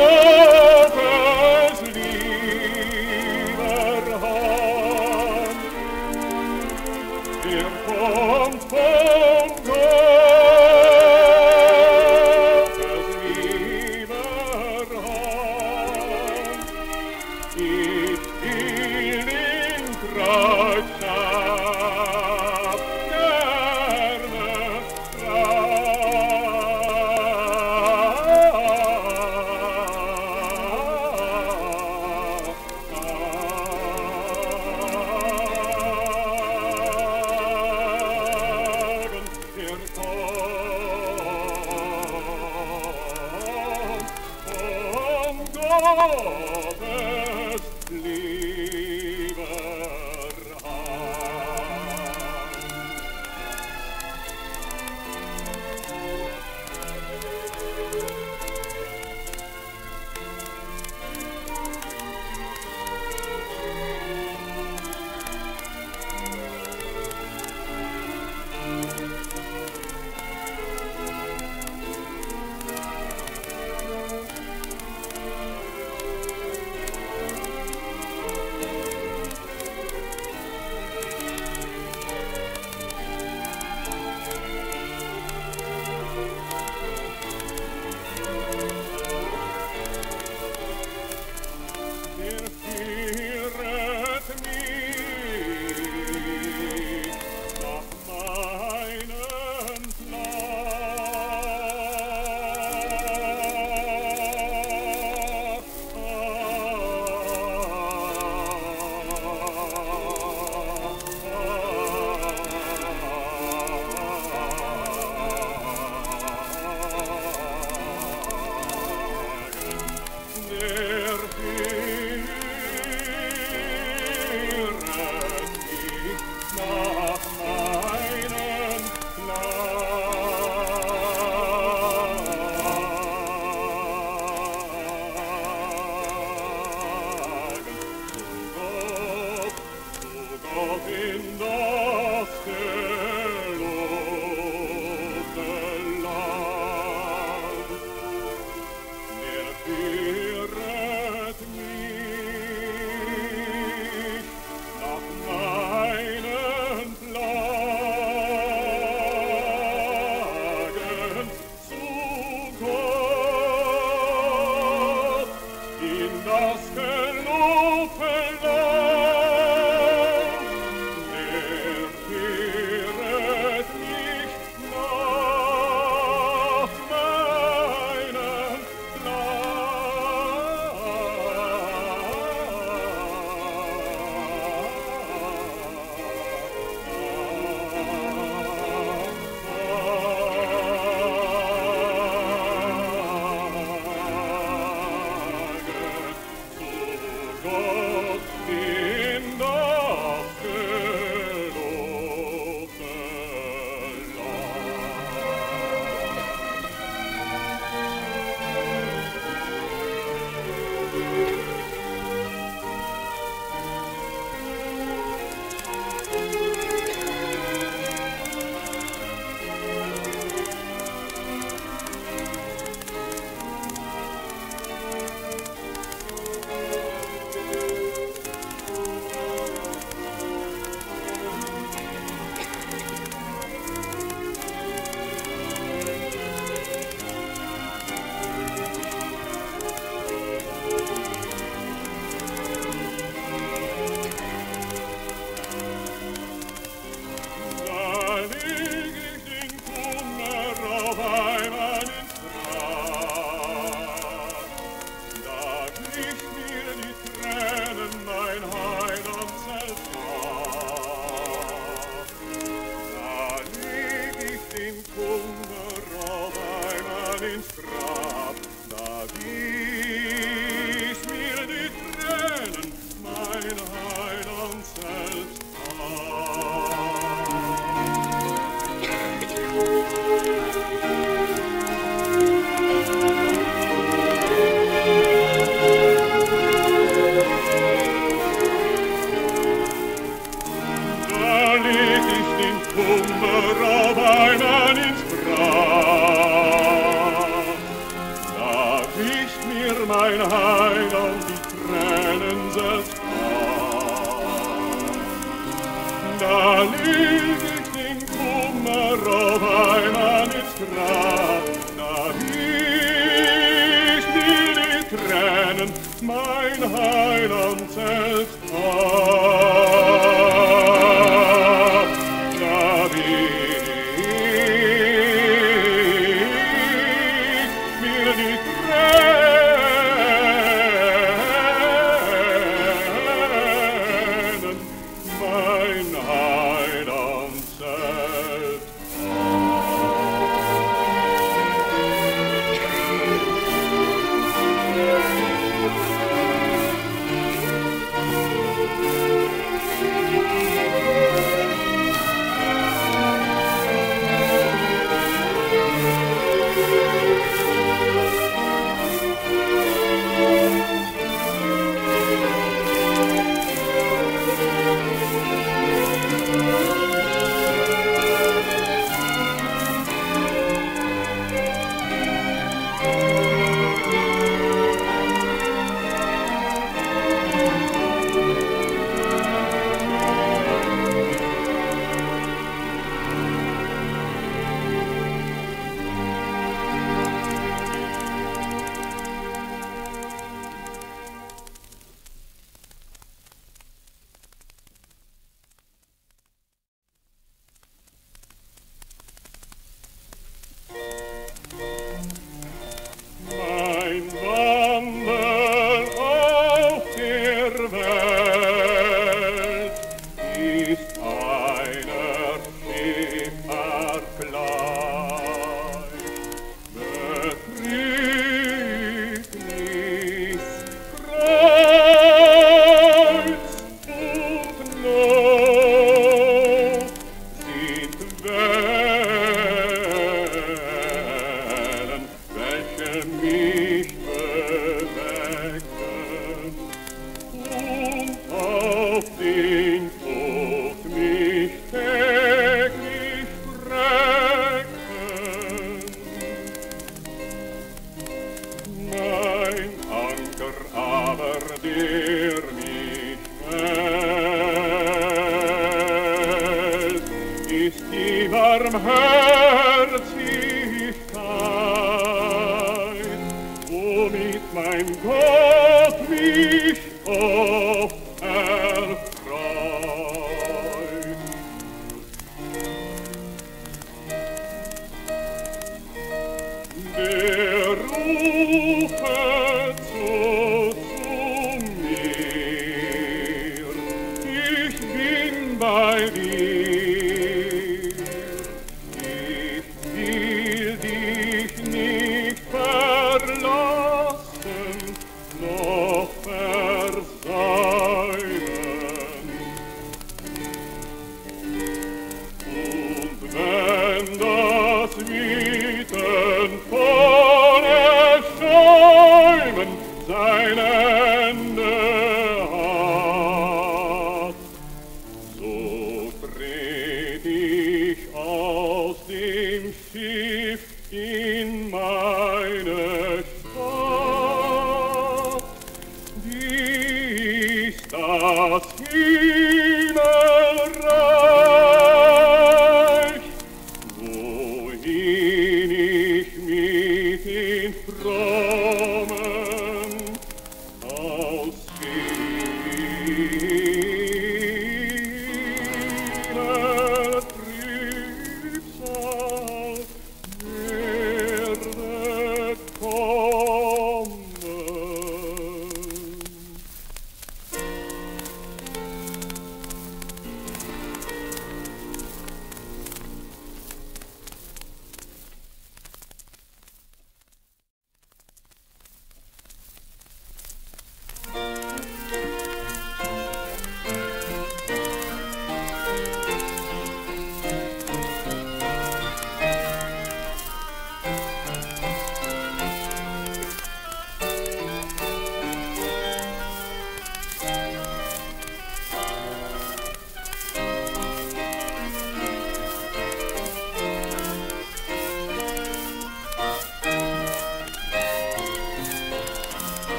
Gottes lieber Hand. Kommt von Gottes lieber Hand. Ich will den Kreuzstab gerne Gottes lieber Hand. mir mein Heiland die Tränen selbst an. Da leg ich den Kummer auf einmal ins Grab, da wischt mir die Tränen mein Heiland selbst ab. Da wischt mir die Tränen mein Heiland selbst mein Wandern auf der Welt ist einer Schifffahrt gleich. Betrübnis, Kreuz und Not sind Wellen, welche mich bewecken und auf den Tod mich täglich schrecken. Mein Anker aber, der mich hält, ist die Barmherzigkeit, womit mein Gott mich oft erfreut. Der rufet so zu mir, ich bin bei dir, ich will dich nicht verlassen, noch versäumen. Und wenn das Wüten von Erschäumen sein Ende hat, so tret ich aus dem Schiff in meine Stadt, dies das Himmelreich, wohin ich mit den Frommen aus vieler Trübsal werde kommen.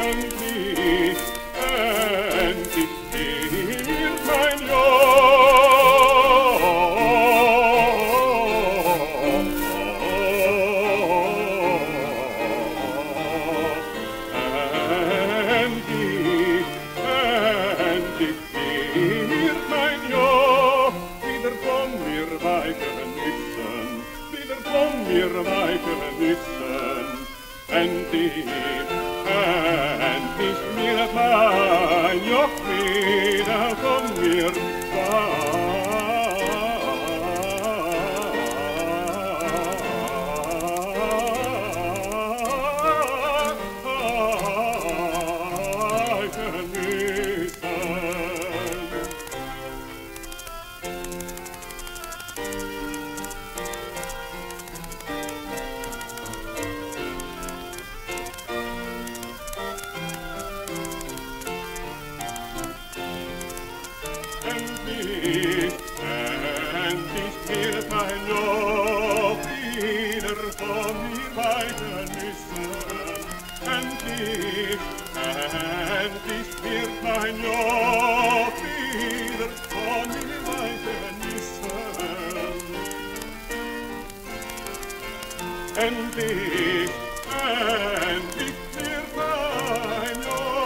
endlich, endlich gilt mein Ja. Endlich, endlich gilt mein Ja. Wieder von mir weichen müssen, wieder von mir weichen müssen. Endlich, endlich wird mein Joch wieder von mir weichen müssen. Endlich, endlich wird mein Joch wieder von mir weichen müssen. Endlich, endlich wird mein Joch wieder von mir weichen müssen. Endlich, endlich wird mein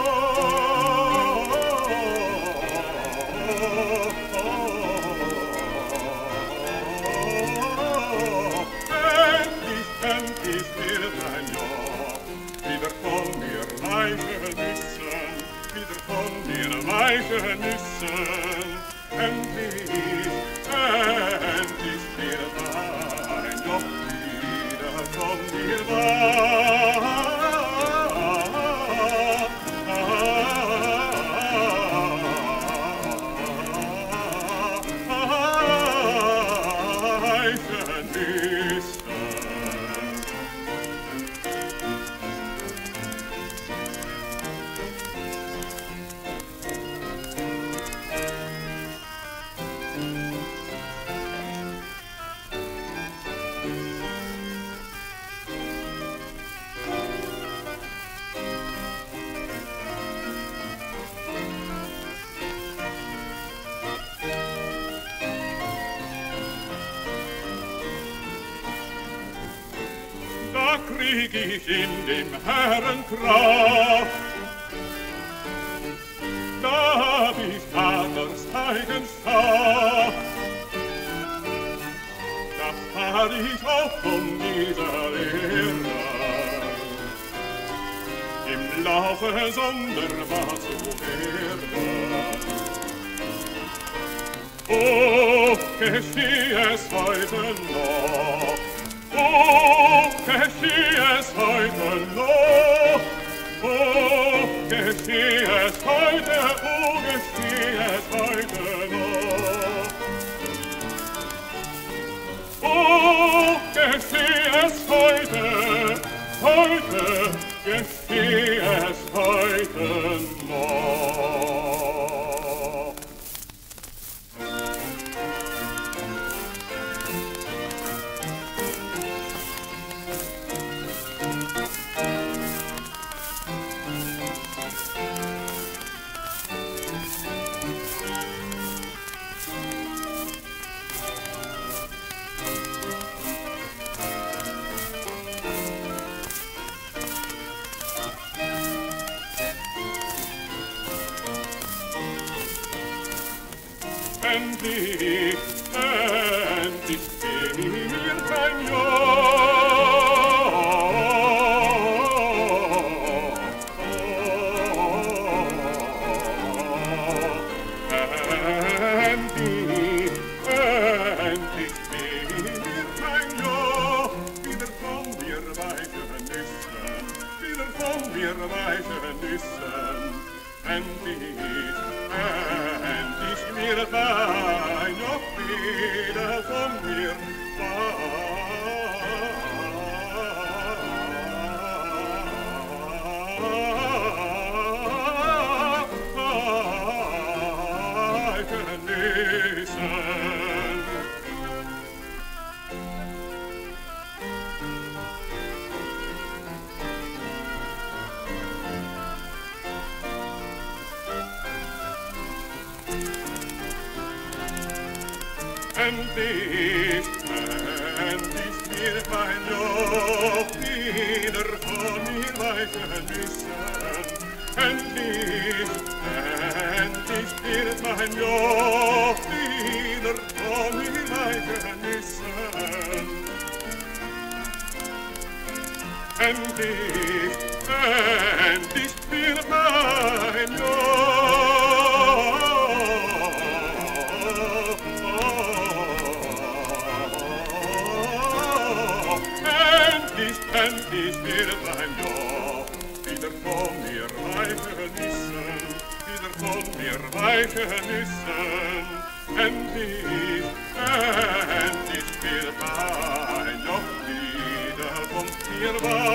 endlich wird mein Joch wieder von mir weichen müssen, wieder von mir weichen müssen. Endlich, endlich wird mein Joch wieder von mir weichen müssen. Da krieg ich in dem Herren Kraft, da hab ich Vaters Eigenschaft. Das fahr ich auch von dieser Erde im Laufe sonderbar zu werden. Oh, gescheh es heute noch, oh, gescheh es heute noch, oh, gescheh es heute, oh, gescheh es heute noch. Oh, gescheh es heute, heute, gescheh es heute noch. Endlich, endlich wird mein Joch. Endlich, endlich wird mein Joch wieder von mir weichen müssen, wieder von mir weichen müssen. Endlich, endlich wird mein Joch wieder von mir weichen müssen. endlich wird mein Job wieder von mir weichen müssen. Endlich wird mein Job wieder von mir weichen müssen. Endlich wird mein endlich wird mein Job wieder von mir weichen müssen, wieder von mir weichen müssen. Endlich wird mein Job wieder von mir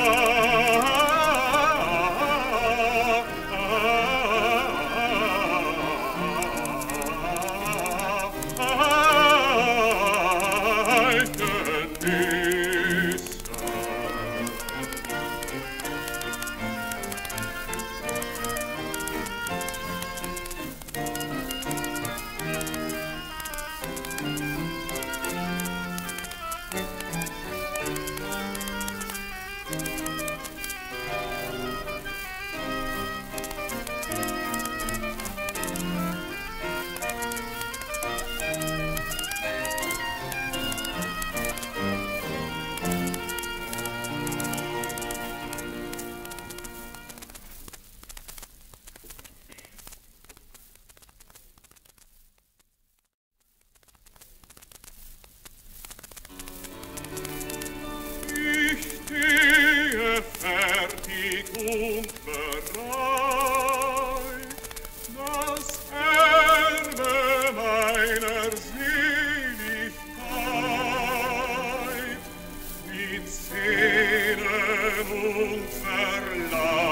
fertig und bereit, das Erbe meiner Seligkeit mit Sehnen und Verlangen